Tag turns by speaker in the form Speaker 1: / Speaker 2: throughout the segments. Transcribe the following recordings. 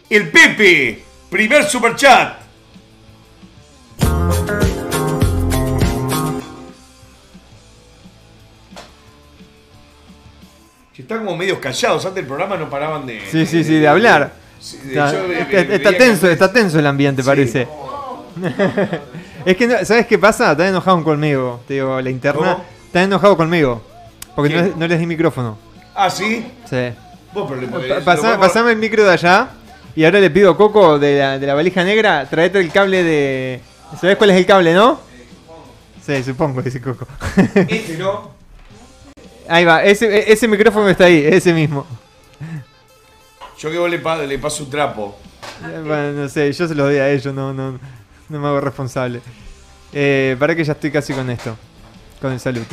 Speaker 1: El Pepe, primer superchat. Están como medios callados, antes del programa no paraban de...
Speaker 2: Sí, de hablar. Está tenso el ambiente,
Speaker 1: sí.
Speaker 2: Parece. Es que, ¿sabes qué pasa? Están enojados conmigo. Te digo, la interna.
Speaker 1: ¿Cómo?
Speaker 2: Están enojados conmigo. Porque
Speaker 1: ¿Quién?
Speaker 2: no les di micrófono.
Speaker 1: ¿Ah, sí?
Speaker 2: Sí.
Speaker 1: Vos, pero le podés-
Speaker 2: Pasame el micro de allá. Y ahora le pido a Coco de la valija negra. Traete el cable de. ¿Sabés cuál es el cable, no? Sí, supongo, dice Coco.
Speaker 1: Este no.
Speaker 2: Ahí va, ese micrófono está ahí, ese mismo.
Speaker 1: Yo que vos le paso un trapo.
Speaker 2: Bueno, no sé, yo se los doy a ellos, no me hago responsable. Para que ya estoy casi con esto. Con el salute.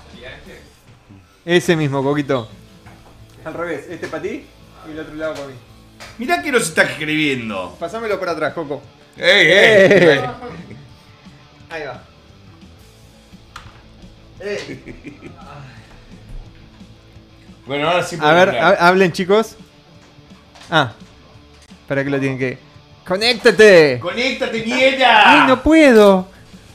Speaker 2: Ese mismo, Coquito. Al revés, este para ti y el otro lado para mí.
Speaker 1: Mirá que nos está escribiendo.
Speaker 2: Pasámelo para atrás, Coco.
Speaker 1: ¡Ey!
Speaker 2: Ahí va.
Speaker 1: Bueno, ahora sí
Speaker 2: A ver,
Speaker 1: hablar.
Speaker 2: hablen, chicos. Para que lo tienen que... ¡Conéctate!
Speaker 1: ¡Conéctate, nieta!
Speaker 2: ¡Ay, no puedo!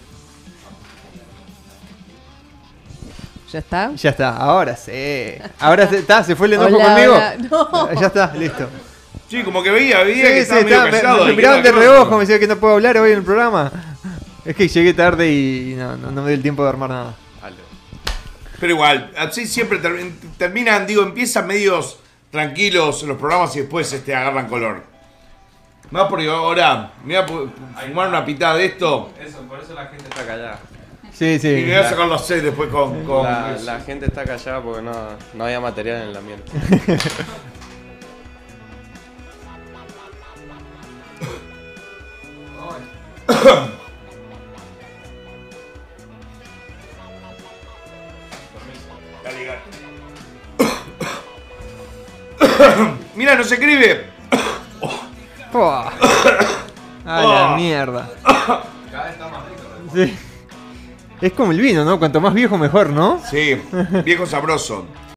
Speaker 3: ¿Ya está?
Speaker 2: Ya está, ahora sí. Ahora se fue el enojo
Speaker 3: Hola,
Speaker 2: conmigo.
Speaker 3: hola. No.
Speaker 2: Ya está, listo.
Speaker 1: Sí, como que veía que estaba medio
Speaker 2: estaba-
Speaker 1: callado.
Speaker 2: me
Speaker 1: y
Speaker 2: miraban
Speaker 1: que
Speaker 2: de
Speaker 1: no-
Speaker 2: reojo, me decía que no puedo hablar hoy en el programa. Es que llegué tarde y no me dio el tiempo de armar nada.
Speaker 1: Pero igual, así siempre terminan, digo, empiezan medios tranquilos los programas y después agarran color. Más porque ahora me voy a fumar una pitada de esto
Speaker 4: Eso, por eso la gente está callada.
Speaker 2: Sí,
Speaker 1: y me voy a sacar los 6 después con
Speaker 4: La gente está callada porque no había material en el ambiente.
Speaker 1: Mira, no se escribe.
Speaker 2: Pua. A la mierda.
Speaker 4: Cada vez está más rico.
Speaker 2: Sí. Es como el vino, ¿no? Cuanto más viejo, mejor, ¿no?
Speaker 1: Sí, viejo sabroso.